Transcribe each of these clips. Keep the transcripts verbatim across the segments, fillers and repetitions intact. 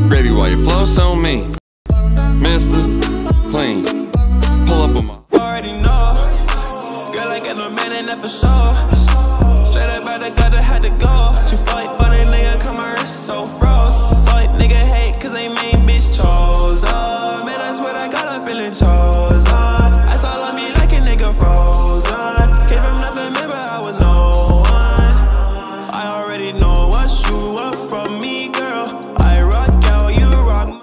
Gravy while you flow so mean. Mister Clean. Pull up on my. Already know. Girl, I got no man in that for sure. Straight up out the gutter, had to go. She fight, but a nigga come my wrist so froze. Fight, nigga hate, cause they main bitch chose. Uh, man, that's what I got, I'm feeling chose. Uh, that's all on me like a nigga frozen. Came from nothing, man, but I was on one. I already know what you want from me, girl. I rock out, you rock.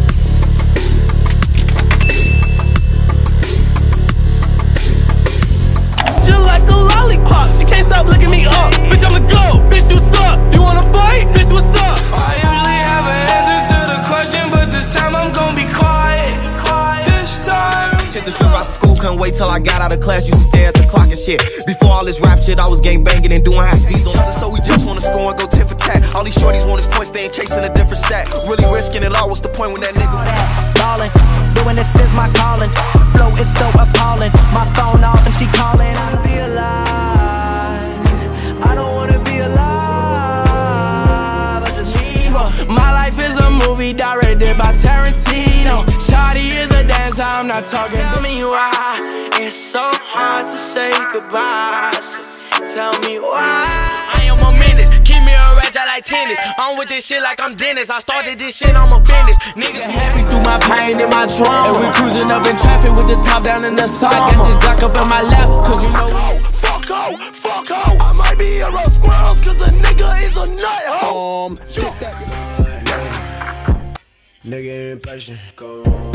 Just like a lollipop, she can't stop looking me up. Bitch, I'ma go, bitch, you suck. You wanna fight? Bitch, what's up? I usually have an answer to the question, but this time I'm gonna be quiet. Quiet this time. Hit the trip out of school, couldn't wait till I got out of class. Used to stare at the clock and shit. Before all this rap shit, I was gang banging and doing half beats on others. So we just wanna score and go tit for tat. All these shorties want his points, they ain't chasing a different stat. Really risking it all, what's the point when that nigga ballin', doing this is my calling. Flow is so appalling. My phone off and she calling. I don't be alive. I don't wanna be alive. I just leave her. My life is a movie directed by Tarantino. Shawty is a dancer, I'm not talking. Tell me why it's so hard to say goodbye. Tell me why. I am a menace, keep me a ratchet like tennis. I'm with this shit like I'm Dennis. I started this shit, I'm a business. Niggas happy through my pain and my trauma. And we cruising up in traffic with the top down in the sun. I got this Glock up in my lap, cause you know we fuck ho, fuck ho. I might be a roast squirrels, cause a nigga is a nut ho. Um, nigga impatient, go on.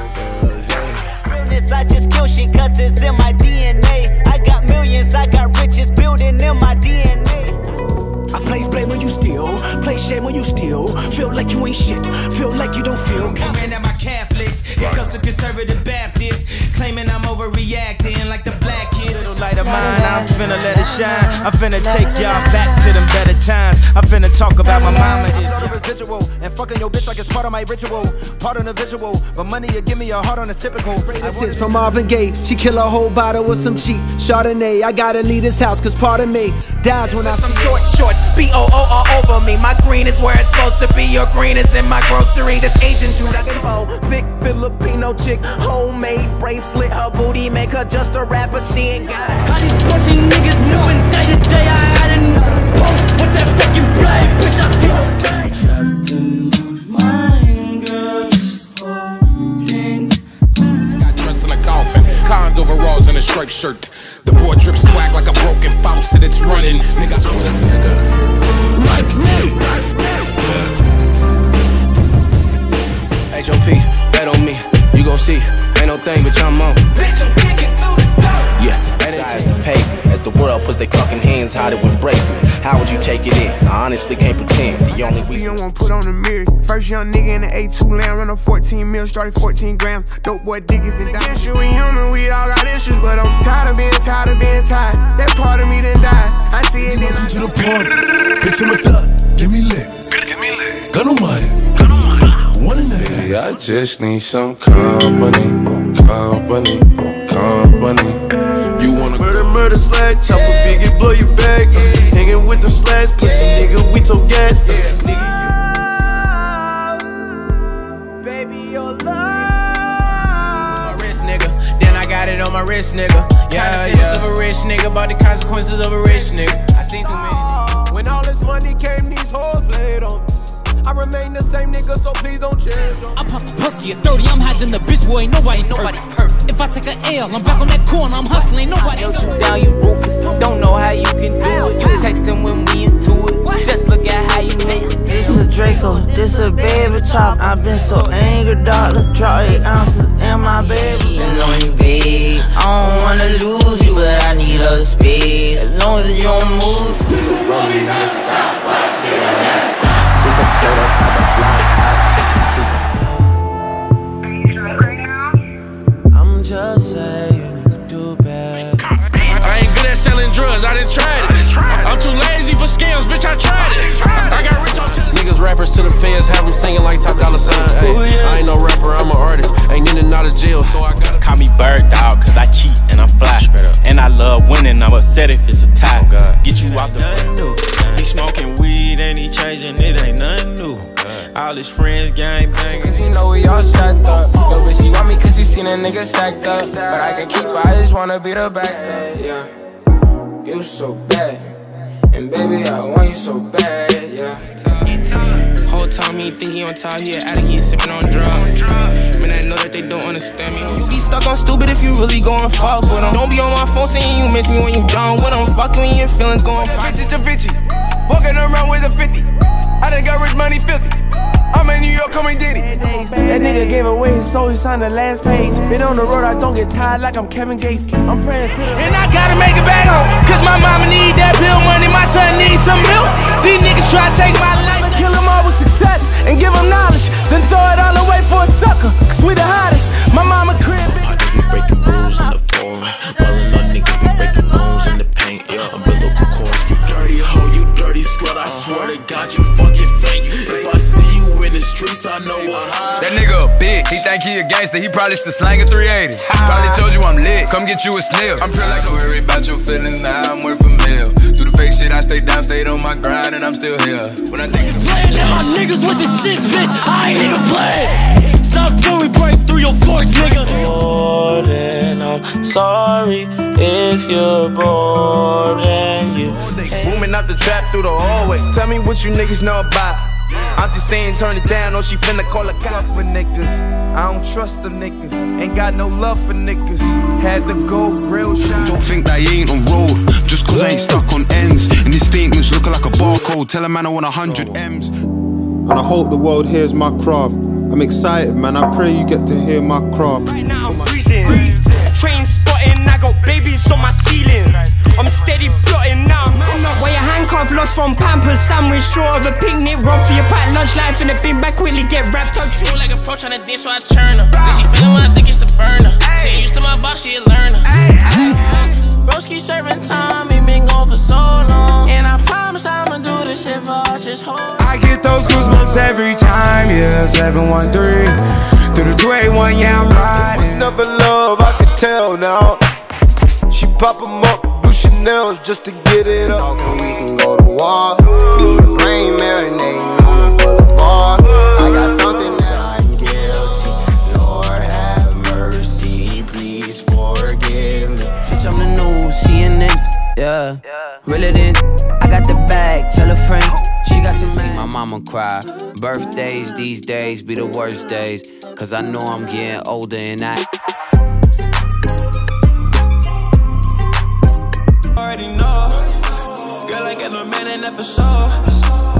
I just kill shit cause it's in my D N A. I got millions, I got riches building in my D N A. I place blame when you steal, place shame when you steal. Feel like you ain't shit, feel like you don't feel. Coming at my Catholics, it comes to conservative Baptists, claiming I'm overreacting like the black kids. Little light of mine, I'm finna let it shine. I'm finna take y'all back to them better times. I'm finna talk about my mama is the residual and fucking your bitch like it's part of my ritual, part of the visual. But money you give me a heart on a typical. This is from Marvin Gaye. She kill a whole bottle with some cheap Chardonnay. I gotta leave this house cause part of me dies when I some short shorts. B O O all over me. My green is where it's supposed to be. Your green is in my grocery. This Asian dude I can hold. Thick Filipino chick, homemade bracelet. Her booty make her just a rapper. She ain't got it. All these pussy niggas moving day to day. I had another post with that fucking play. Bitch, I still fake. Trapped in my mind, girl. Got dressed in a coffin, cons overalls and a striped shirt. The boy drips swag like a broken faucet, it's running. Nigga, I'm with a nigga like me. H O P, bet on me, you gon' see. Ain't no thing, but I'm on. Bitch, I'm kicking through the door. Yeah, Size to pay as the world puts their fucking hands how to embrace me. How would you take it in? I honestly can't pretend. The only reason you don't want to put on the mirror. First young nigga in the A two land, run a fourteen mil, started fourteen grams. Dope boy diggies and dimes. You ain't human, we all got issues, but I'm tired of being tired of being tired. That part of me done died. I see it in I to the party. Bitch, I'm a thot. Give me lit. Give me lit. Gun on my head. Gun on my head. One in the head. Yeah, I just need some company, company, company. You wanna murder, murder, slag, chop a biggie, blow your back. Hanging with them slags, pussy nigga, we told gas. Nigga, you baby, your love. My wrist, nigga. Then I got it on my wrist, nigga. Yeah, yeah. Of a rich nigga, about the consequences of a rich nigga. I seen too many. When all this money came, these hoes played on me. I remain the same nigga, so please don't change. I pop a perky at thirty, I'm hiding the bitch, boy, ain't nobody nobody perfect. If I take a L, I'm back on that corner, I'm hustling, ain't nobody. Held you down, you ruthless. Don't know how you can do it. You texting when we into it. Just look at how you make it. This a Draco, this a baby top. I've been so angry, doctor. Draw eight ounces in my baby. You know you babe. I don't wanna lose you, but I need a space. As long as you don't move, still rolling non-stop. Watch it non-stop. We can float up on the block, hot, super. I'm just saying you could do better. I ain't good at selling drugs, I done tried it. I'm too lazy for scams, bitch, I tried it. I got rich off niggas, rappers to the fans, have them singing like Top Dollar Sign. Ay, I ain't no rapper, I'm an artist. Ain't in and out of jail, so I gotta call me bird dog, cause I cheat and I'm fly. And I love winning, I'm upset if it's a tie. Get you out the new. He smoking weed and he changing, it ain't nothing new. I all his friends gang banging. Cause you know we all strapped up. Yo, bitch, she want me cause she seen a nigga stacked up. But I can keep her, I just wanna be the backup. Yeah, you so bad, and baby, I want you so bad, yeah. Whole time he think he on top, he an addict, he sippin' on drugs. Man, I know that they don't understand me. You be stuck on stupid if you really gon' fuck with them. Don't be on my phone saying you miss me when you done with them. Fuck when your feelings gon' fight. Bitch, it's a bitchy, walking around with a fifty. I done got rich money filthy. I'm in New York, coming Diddy. That nigga gave away his soul, he signed the last page. Been on the road, I don't get tired like I'm Kevin Gates. I'm praying to the and I gotta make it back home, cause my mama need that bill money, my son needs some milk. These niggas try to take my life. Kill them all with success and give them knowledge, then throw it all away for a sucker, cause we the hottest. My mama crib. I just be breaking rules in the foreign, rolling on niggas, be breaking bones in the paint. Umbilical cords, you dirty hoe, you dirty slut. I swear to God, you fucking fake. If I see you in the streets, I know. That nigga a bitch, he think he a gangster, he probably still slanging three eighty. Probably told you I'm lit, come get you a sniff. I'm pure like, don't worry about your feelings, now I'm worth a meal. Do the fake shit, I stay down, stayed on my grind, and I'm still here. When I think it's playing at my niggas with the shits, bitch, I ain't even playing. South Philly break through your force, nigga. Bored and I'm sorry if you're bored and you booming out the trap through the hallway. Tell me what you niggas know about. I'm just saying turn it down, or she finna call a cop for niggas. I don't trust the niggas, ain't got no love for niggas. Had the gold grill shot. Don't think that he ain't on road, just cause I ain't stuck on ends. And his statements looking like a barcode, tell a man I want a hundred M's. And I hope the world hears my craft. I'm excited, man, I pray you get to hear my craft. Right now I'm breezing, train spotting, I got babies on my ceiling. I'm steady plotting now. While your handcuff lost from Pampers sandwich, short of a picnic, run for your packed lunch life in a bin bag, quickly get wrapped up. True like a pro tryna dish, so I churn her. Then she feelin' my dick, it's the burner. She ain't used to my boss, she a learner. Bros keep serving time, he been gone for so long. And I promise I'ma do this shit for all, just hold. I get those goosebumps every time, yeah, seven one three. Through the two eight one, yeah, I'm riding. It's never love, I can tell now. She pop 'em up, blue Chanel just to get it up. We can go to war. Need a brain marinating on the boulevard. I got something that I'm guilty. Lord have mercy, please forgive me. Bitch, I'm the new C N N, yeah. Reel it in, I got the bag, tell a friend. She got some man. My mama cry. Birthdays these days be the worst days, cause I know I'm getting older and I already know. Girl, I got no man in that for sure.